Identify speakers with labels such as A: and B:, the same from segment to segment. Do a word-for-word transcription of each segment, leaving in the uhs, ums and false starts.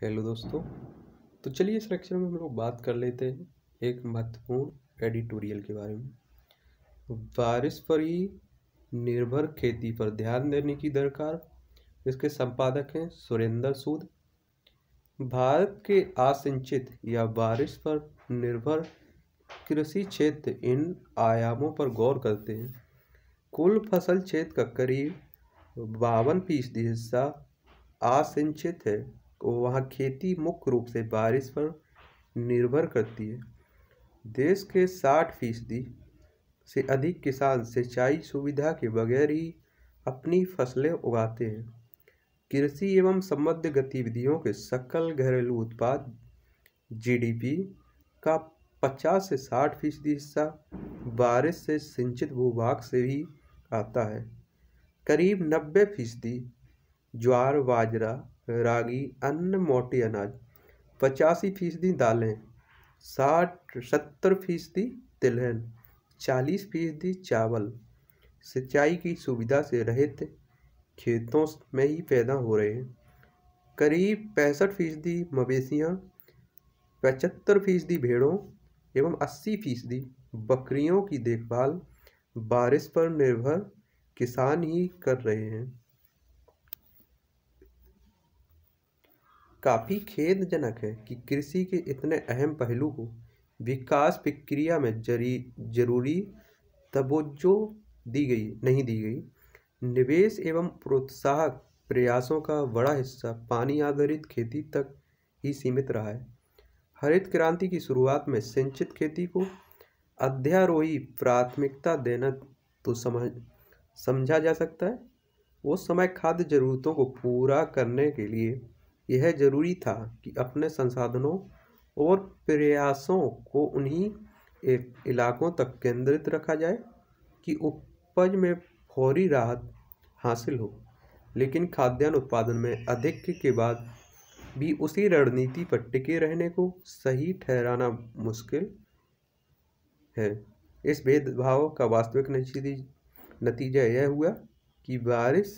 A: Hello दोस्तों। तो चलिए इस लेक्चर में हम लोग बात कर लेते हैं एक महत्वपूर्ण एडिटोरियल के बारे में। बारिश पर ही निर्भर खेती पर ध्यान देने की दरकार। इसके संपादक हैं सुरेंद्र सूद। भारत के असिंचित या बारिश पर निर्भर कृषि क्षेत्र इन आयामों पर गौर करते हैं। कुल फसल क्षेत्र का करीब बावन फीसदी हिस्सा असिंचित है। वहाँ खेती मुख्य रूप से बारिश पर निर्भर करती है। देश के साठ फीसदी से अधिक किसान सिंचाई सुविधा के बगैर ही अपनी फसलें उगाते हैं। कृषि एवं संबद्ध गतिविधियों के सकल घरेलू उत्पाद जीडीपी का पचास से साठ फीसदी हिस्सा बारिश से सिंचित भूभाग से ही आता है। करीब नब्बे फीसदी ज्वार, बाजरा, रागी, अन्न, मोटे अनाज, पचासी फीसदी दालें, साठ सत्तर फीसदी तिलहन, चालीस फीसदी चावल सिंचाई की सुविधा से रहित खेतों में ही पैदा हो रहे हैं। करीब पैंसठ फीसदी मवेशियाँ, पचहत्तर फीसदी भेड़ों एवं अस्सी फीसदी बकरियों की देखभाल बारिश पर निर्भर किसान ही कर रहे हैं। काफ़ी खेदजनक है कि कृषि के इतने अहम पहलू को विकास प्रक्रिया में जरी जरूरी तवज्जो दी गई नहीं दी गई। निवेश एवं प्रोत्साहक प्रयासों का बड़ा हिस्सा पानी आधारित खेती तक ही सीमित रहा है। हरित क्रांति की शुरुआत में सिंचित खेती को अध्यारोही प्राथमिकता देना तो समझ समझा जा सकता है। उस समय खाद्य जरूरतों को पूरा करने के लिए यह जरूरी था कि अपने संसाधनों और प्रयासों को उन्हीं इलाकों तक केंद्रित रखा जाए कि उपज में फौरी राहत हासिल हो। लेकिन खाद्यान्न उत्पादन में अधिक के बाद भी उसी रणनीति पर टिके रहने को सही ठहराना मुश्किल है। इस भेदभाव का वास्तविक नतीजा यह हुआ कि बारिश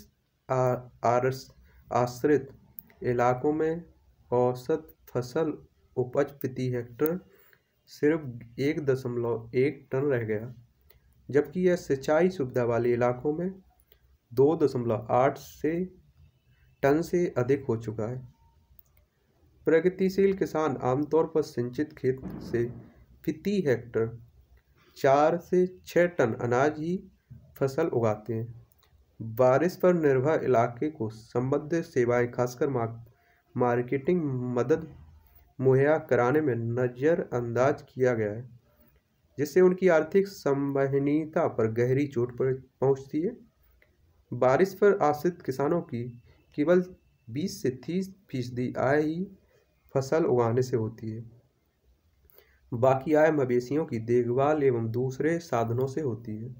A: आश्रित इलाकों में औसत फसल उपज प्रति हेक्टेयर सिर्फ एक दशमलव एक टन रह गया, जबकि यह सिंचाई सुविधा वाले इलाकों में दो दशमलव आठ से टन से अधिक हो चुका है। प्रगतिशील किसान आमतौर पर सिंचित खेत से प्रति हेक्टेयर चार से छः टन अनाज ही फसल उगाते हैं। बारिश पर निर्भर इलाके को संबद्ध सेवाएं, खासकर मार्केटिंग मदद मुहैया कराने में नज़रअंदाज किया गया है, जिससे उनकी आर्थिक संवहनीयता पर गहरी चोट पहुंचती है। बारिश पर आश्रित किसानों की केवल बीस से तीस फीसदी आय ही फसल उगाने से होती है। बाकी आय मवेशियों की देखभाल एवं दूसरे साधनों से होती है।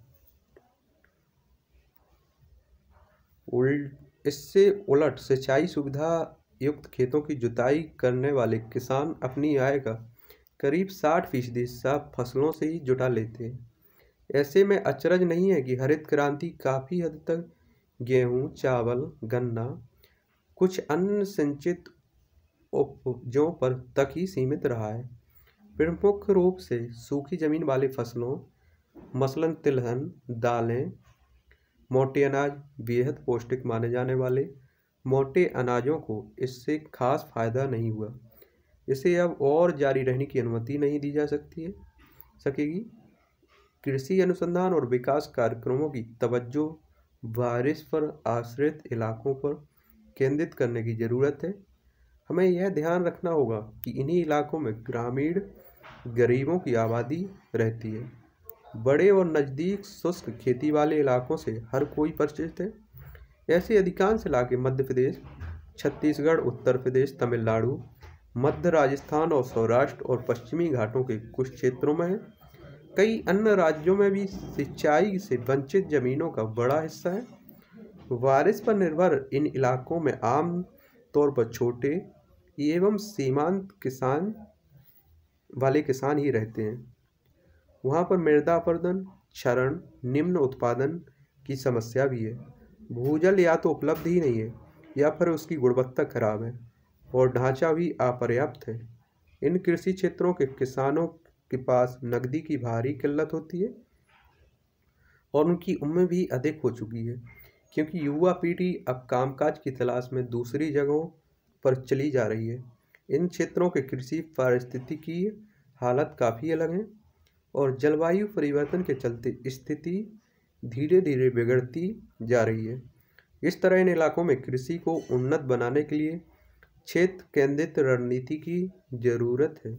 A: उल्ट इससे उलट सिंचाई सुविधा युक्त खेतों की जुताई करने वाले किसान अपनी आय का करीब साठ फीसदी हिस्सा फसलों से ही जुटा लेते हैं। ऐसे में अचरज नहीं है कि हरित क्रांति काफ़ी हद तक गेहूं, चावल, गन्ना, कुछ अन्य सिंचित उपजों पर तक ही सीमित रहा है। प्रमुख रूप से सूखी जमीन वाली फसलों मसलन तिलहन, दालें, मोटे अनाज, बेहद पौष्टिक माने जाने वाले मोटे अनाजों को इससे खास फायदा नहीं हुआ। इसे अब और जारी रहने की अनुमति नहीं दी जा सकती है सकेगी। कृषि अनुसंधान और विकास कार्यक्रमों की तवज्जो बारिश पर आश्रित इलाकों पर केंद्रित करने की ज़रूरत है। हमें यह ध्यान रखना होगा कि इन्हीं इलाकों में ग्रामीण गरीबों की आबादी रहती है। बड़े और नज़दीक शुष्क खेती वाले इलाकों से हर कोई परिचित है। ऐसे अधिकांश इलाके मध्य प्रदेश, छत्तीसगढ़, उत्तर प्रदेश, तमिलनाडु, मध्य राजस्थान और सौराष्ट्र और पश्चिमी घाटों के कुछ क्षेत्रों में है। कई अन्य राज्यों में भी सिंचाई से वंचित जमीनों का बड़ा हिस्सा है। बारिश पर निर्भर इन इलाकों में आम तौर पर छोटे एवं सीमांत किसान वाले किसान ही रहते हैं। वहाँ पर मृदा अपरदन, क्षरण, निम्न उत्पादन की समस्या भी है। भूजल या तो उपलब्ध ही नहीं है या फिर उसकी गुणवत्ता खराब है। और ढांचा भी अपर्याप्त है। इन कृषि क्षेत्रों के किसानों के पास नकदी की भारी किल्लत होती है और उनकी उम्र भी अधिक हो चुकी है, क्योंकि युवा पीढ़ी अब कामकाज की तलाश में दूसरी जगहों पर चली जा रही है। इन क्षेत्रों के कृषि पारिस्थितिकी हालत काफ़ी अलग है और जलवायु परिवर्तन के चलते स्थिति धीरे धीरे बिगड़ती जा रही है। इस तरह इन इलाकों में कृषि को उन्नत बनाने के लिए क्षेत्र केंद्रित रणनीति की जरूरत है।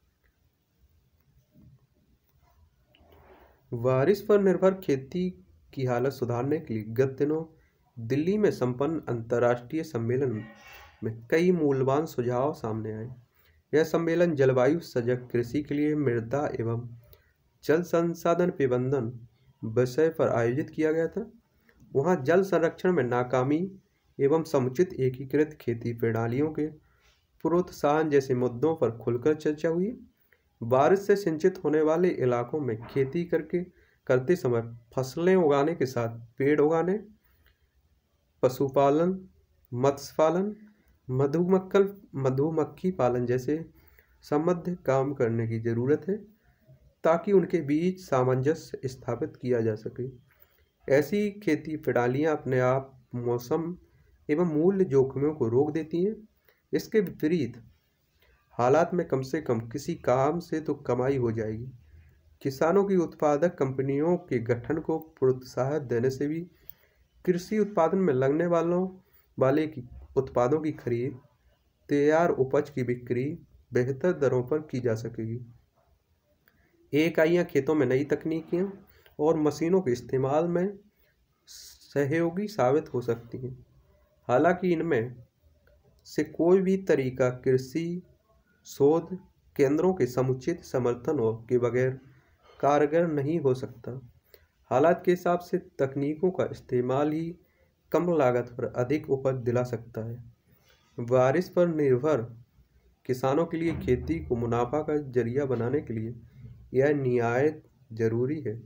A: बारिश पर निर्भर खेती की हालत सुधारने के लिए गत दिनों दिल्ली में संपन्न अंतर्राष्ट्रीय सम्मेलन में कई मूल्यवान सुझाव सामने आए। यह सम्मेलन जलवायु सजग कृषि के लिए मृदा एवं जल संसाधन प्रबंधन विषय पर आयोजित किया गया था। वहां जल संरक्षण में नाकामी एवं समुचित एकीकृत खेती प्रणालियों के प्रोत्साहन जैसे मुद्दों पर खुलकर चर्चा हुई। बारिश से सिंचित होने वाले इलाकों में खेती करके करते समय फसलें उगाने के साथ पेड़ उगाने, पशुपालन, मत्स्य पालन, मधुमक्खल मधुमक्खी पालन जैसे संबद्ध काम करने की जरूरत है, ताकि उनके बीच सामंजस्य स्थापित किया जा सके। ऐसी खेती प्रणालियां अपने आप मौसम एवं मूल्य जोखिमों को रोक देती हैं। इसके विपरीत हालात में कम से कम किसी काम से तो कमाई हो जाएगी। किसानों की उत्पादक कंपनियों के गठन को प्रोत्साहन देने से भी कृषि उत्पादन में लगने वालों वाले की उत्पादों की खरीद, तैयार उपज की बिक्री बेहतर दरों पर की जा सकेगी। इकाइयाँ खेतों में नई तकनीकियों और मशीनों के इस्तेमाल में सहयोगी साबित हो सकती हैं। हालांकि इनमें से कोई भी तरीका कृषि शोध केंद्रों के समुचित समर्थन के बगैर कारगर नहीं हो सकता। हालात के हिसाब से तकनीकों का इस्तेमाल ही कम लागत पर अधिक उपज दिला सकता है। बारिश पर निर्भर किसानों के लिए खेती को मुनाफा का जरिया बनाने के लिए यह निहायत जरूरी है।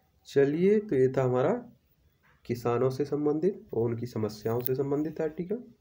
A: चलिए, तो ये था हमारा किसानों से संबंधित और उनकी समस्याओं से संबंधित आर्टिकल।